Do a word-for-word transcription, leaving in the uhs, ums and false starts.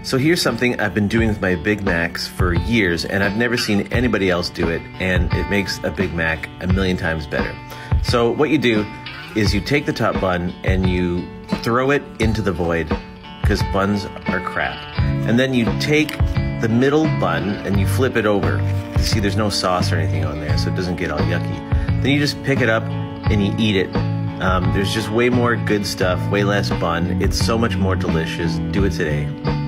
So here's something I've been doing with my Big Macs for years, and I've never seen anybody else do it, and it makes a Big Mac a million times better. So what you do is you take the top bun and you throw it into the void, because buns are crap. And then you take the middle bun and you flip it over. You see there's no sauce or anything on there, so it doesn't get all yucky. Then you just pick it up and you eat it. Um, there's just way more good stuff, way less bun. It's so much more delicious. Do it today.